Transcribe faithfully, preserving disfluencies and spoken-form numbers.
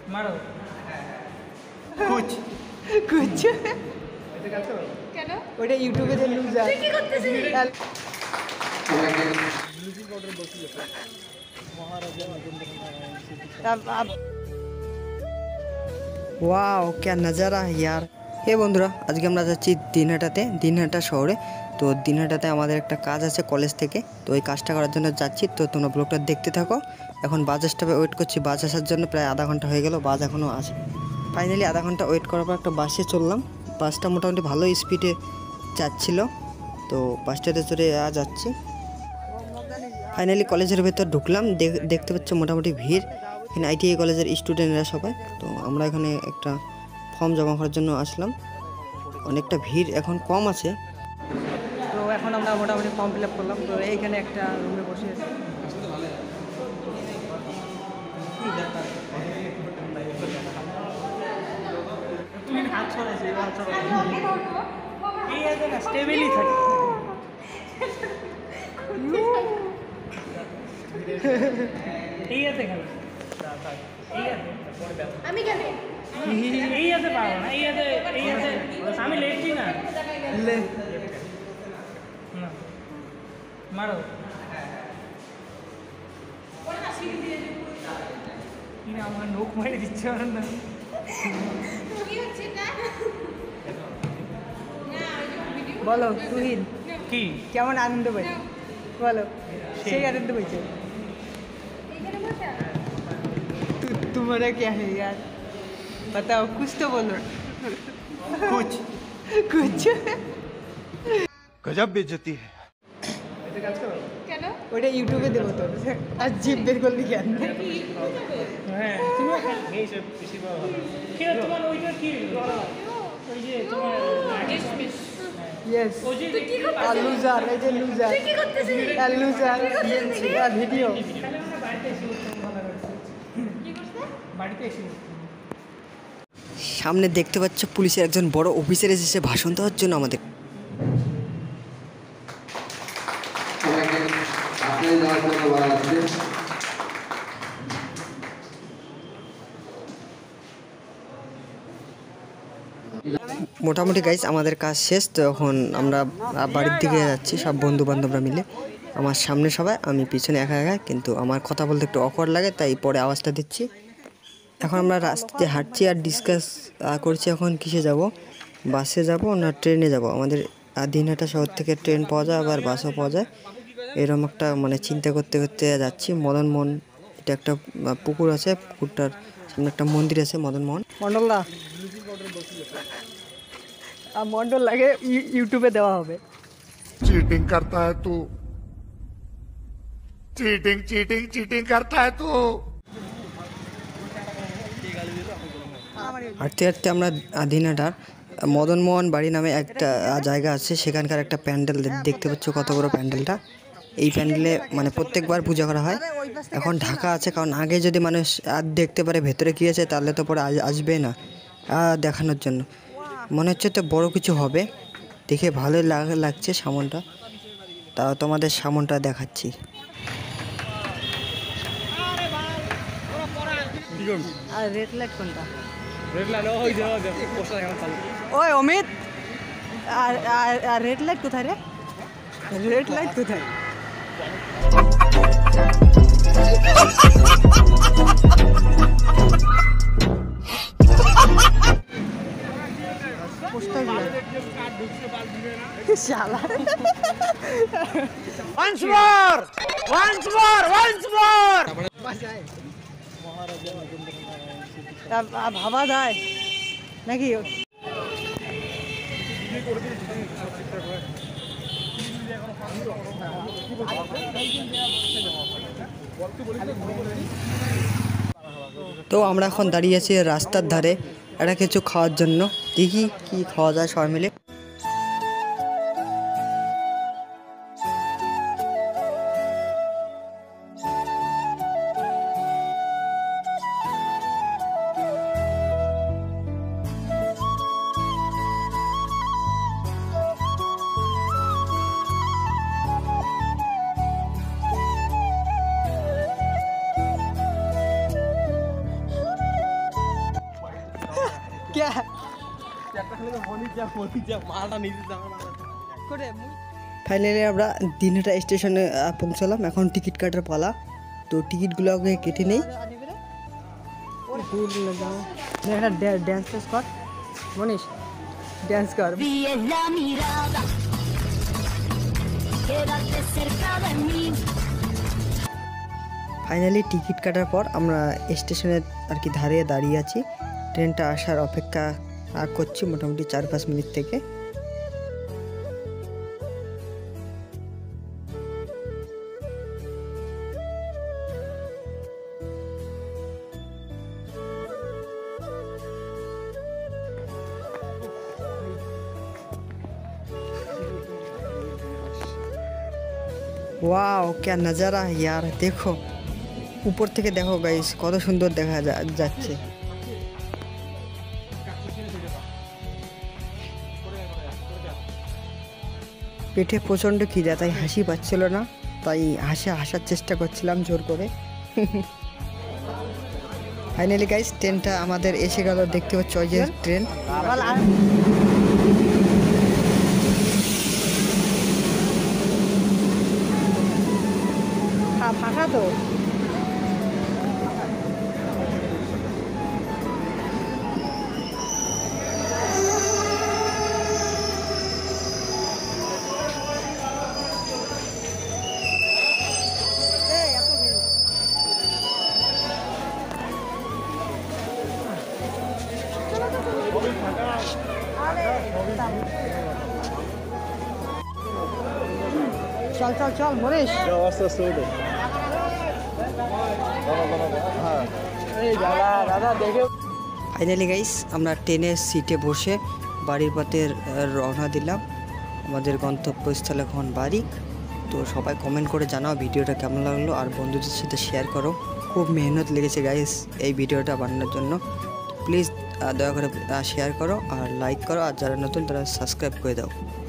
मारो कुछ कुछ ওটা ইউটিউবে যে লুজার কি করতেছিস ব্লিচিং পাউডার বসিয়ে মহারাজা अब वाओ क्या नज़ारा है यार। हे বন্ধুরা আজকে আমরা যাচ্ছি দিনহাটাতে, দিনহাটা শহরে। তো দিনহাটাতে আমাদের একটা কাজ আছে কলেজ থেকে, তো ওই কাজটা করার জন্য যাচ্ছি। তো তোমরা ব্লগটা দেখতে থাকো। এখন বাস স্টপে ওয়েট করছি, বাস আসার জন্য প্রায় আধা ঘন্টা হয়ে গেল, বাস এখনও আসে। ফাইনালি আধা ঘন্টা ওয়েট করার পর একটা বাসে চললাম। বাসটা মোটামুটি ভালো স্পিডে যাচ্ছিল, তো বাসটাতে চড়ে যাচ্ছি। ফাইনালি কলেজের ভেতর ঢুকলাম, দেখতে পাচ্ছ মোটামুটি ভিড়। এখানে আইটিআই কলেজের স্টুডেন্টরা সবাই। তো আমরা এখানে একটা ফর্ম জমা করার জন্য আসলাম, অনেকটা ভিড় এখন কম আছে। তো এখন আমরা মোটামুটি ফর্ম ফিল আপ করলাম। তো এইখানে একটা রুমে বসে আছি। স্টেবিলি থাকে এই আছে খেলা আমি কেন এই আছে পাবো না, এই আছে এই আছে আমি লেটছি না লে মারো আমার নোখ মারি দিচ্ছে না বলো তুহিন কি কেমন আনন্দ পাইছো? বলো সেই आनंद पाइছো? तुम्हारा क्या है यार, बताओ कुछ तो बोलो। कुछ कुछ गजब बेइज्जती है। কেন ওটা ইউটিউবে দেবো তো, আর জিপ বের করলি কেন? হ্যাঁ তুমি এই সব বেশি ভালো কি তোমার ওইটা কি ওই যে তোমার यस আর লুজার, এই যে লুজার তুই কি করতেছিস? আর লুজার আর ভিডিও সামনে দেখতে পাচ্ছ পুলিশের একজন বড় অফিসার এসেছে ভাষণ দেওয়ার জন্য আমাদের। মোটামুটি গাইজ আমাদের কাজ শেষ। তো এখন আমরা বাড়ির দিকে যাচ্ছি সব বন্ধু বান্ধবরা মিলে। আমার সামনে সবাই, আমি পিছনে একা একা, কিন্তু আমার কথা বলতে একটু অকওয়ার্ড লাগে, তাই পরে আওয়াজটা দিচ্ছি। এখন আমরা রাস্তাতে হাঁটছি আর ডিসকাস করছি এখন কিসে যাব, বাসে যাব না ট্রেনে যাব। আমাদের দিনহাটা শহর থেকে ট্রেন পাওয়া যায়, আবার বাসও পাওয়া যায়। এরকম একটা মানে চিন্তা করতে করতে যাচ্ছি। মদন মোহন, এটা একটা পুকুর আছে, পুকুরটার সামনে একটা মন্দির আছে মদন মোহন। মন্ডলদা মন্ডল লাগে ইউটিউবে দেওয়া হবে। चीटिंग करता है तू, चीटिंग चीटिंग चीटिंग करता है तू। হাঁটতে হাঁটতে আমরা দিনহাটার মদন মোহন বাড়ি নামে একটা জায়গা আছে, সেখানকার একটা প্যান্ডেল দেখতে পাচ্ছ, কত বড় প্যান্ডেলটা। এই প্যান্ডেলে মানে প্রত্যেকবার পূজা করা হয়। এখন ঢাকা আছে, কারণ আগে যদি মানুষ আর দেখতে পারে ভেতরে কী আছে, তাহলে তো পরে আসবে না দেখানোর জন্য। মনে হচ্ছে তো বড় কিছু হবে, দেখে ভালোই লাগছে সামনটা। তাও তোমাদের সামনটা দেখাচ্ছি। আর রেড লাইট কোনটা? রেড লাইট ওই যে পোস্টার এখন চালু। ওই অমিত, আর আর রেড লাইট কোথায় রে? রেড লাইট কোথায়? Once more! Once more! Once more! ভাবা যায় নাকি? তো আমরা এখন দাঁড়িয়ে আছি রাস্তার ধারে একটা কিছু খাওয়ার জন্য। দেখি কি খাওয়া যায় সবাই মিলে। क्या ফাইনালি আমরা দিনহাটা স্টেশনে পৌঁছালাম। এখন টিকিট কাটার পালা, তো টিকিটগুলো আগে কেটে নেই। একটা ড্যান্স কর মনীষ, ড্যান্স কর। ফাইনালি টিকিট কাটার পর আমরা স্টেশনে আর কি ধারে দাঁড়িয়ে আছি। ট্রেনটা আসার অপেক্ষা করছি মোটামুটি চার পাঁচ মিনিট থেকে। वाओ क्या नज़ारा है यार, देखो ऊपर থেকে দেখো গাইস কত সুন্দর দেখা যাচ্ছে। পেটে প্রচণ্ড খিদা, তাই হাসি পাচ্ছিল না, তাই হাসি হাসার চেষ্টা করছিলাম জোর করে। ফাইনালি গাইস ট্রেনটা আমাদের এসে গেল, দেখতে পাচ্ছ ওই যে ট্রেন। ফাঁকা তো চল চল চল মনীষ, ফাইনালি গাইস আমরা ট্রেনের সিটে বসে বাড়ির পথে রওনা দিলাম। আমাদের গন্তব্যস্থল এখন বাড়ি। তো সবাই কমেন্ট করে জানাও ভিডিওটা কেমন লাগলো, আর বন্ধুদের সাথে শেয়ার করো। খুব মেহনত লেগেছে গাইস এই ভিডিওটা বানানোর জন্য। প্লিজ দয়া করে শেয়ার করো আর লাইক করো, আর যারা নতুন তারা সাবস্ক্রাইব করে দাও।